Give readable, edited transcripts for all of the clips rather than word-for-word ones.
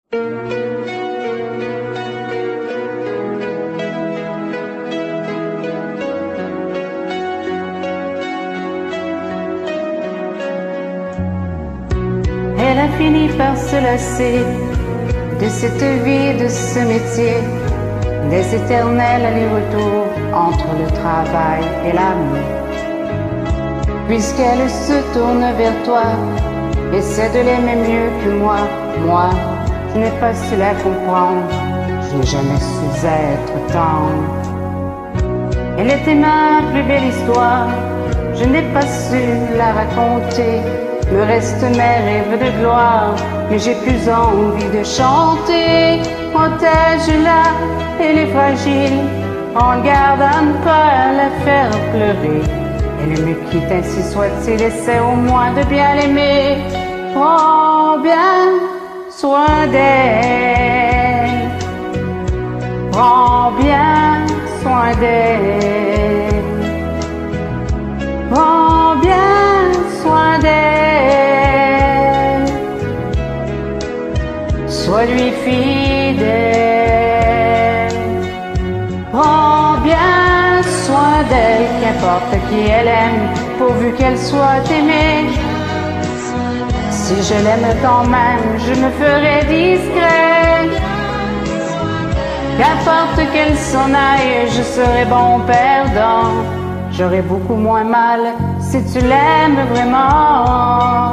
Elle a fini par se lasser de cette vie, de ce métier, des éternels allers-retours entre le travail et l'amour. Puisqu'elle se tourne vers toi, essaie de l'aimer mieux que moi. Moi, je n'ai pas su la comprendre, je n'ai jamais su être tendre. Elle était ma plus belle histoire, je n'ai pas su la raconter. Me restent mes rêves de gloire, mais j'ai plus envie de chanter. Protège-la, elle est fragile, en garde à ne pas la faire pleurer. Elle me quitte, ainsi soit-il, essaie au moins de bien l'aimer. Prends bien soin d'elle, prends bien soin d'elle, prends bien soin d'elle, sois lui fidèle, prends bien soin d'elle, qu'importe qui elle aime, pourvu qu'elle soit aimée. Si je l'aime quand même, je me ferai discret. Qu'importe qu'elle s'en aille, je serai bon perdant. J'aurai beaucoup moins mal si tu l'aimes vraiment.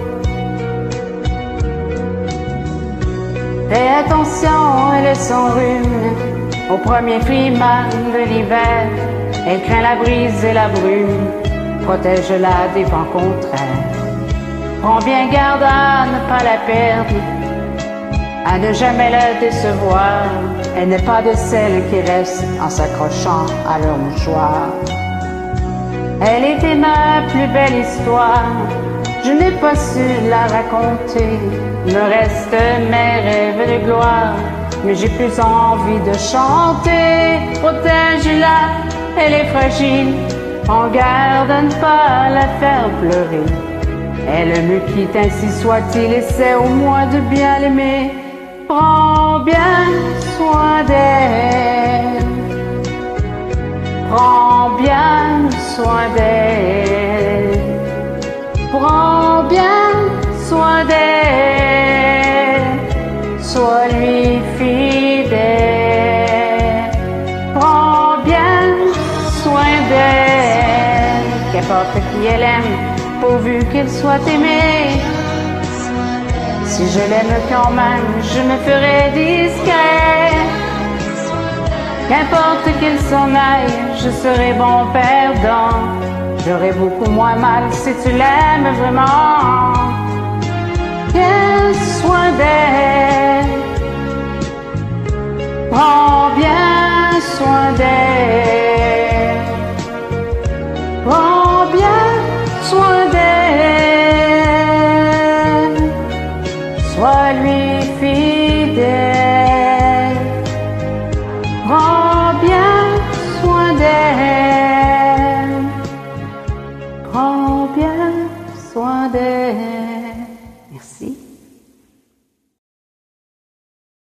Fais attention, elle est sans rhume, au premier climat de l'hiver. Elle craint la brise et la brume, protège-la des vents contraires. Prends bien garde à ne pas la perdre, à ne jamais la décevoir. Elle n'est pas de celles qui restent en s'accrochant à leur mouchoir. Elle était ma plus belle histoire, je n'ai pas su la raconter. Me restent mes rêves de gloire, mais j'ai plus envie de chanter. Protège-la, elle est fragile, en garde à ne pas la faire pleurer. Elle me quitte, ainsi soit-il, essaie au moins de bien l'aimer. Prends bien soin d'elle, prends bien soin d'elle, prends bien soin d'elle, sois lui fidèle. Prends bien soin d'elle, qu'importe qui elle aime, pourvu qu'elle soit aimée. Si je l'aime quand même, je me ferai discret. Qu'importe qu'elle s'en aille, je serai bon perdant. J'aurai beaucoup moins mal si tu l'aimes vraiment. Bien soin d'elle, prends bien soin d'elle.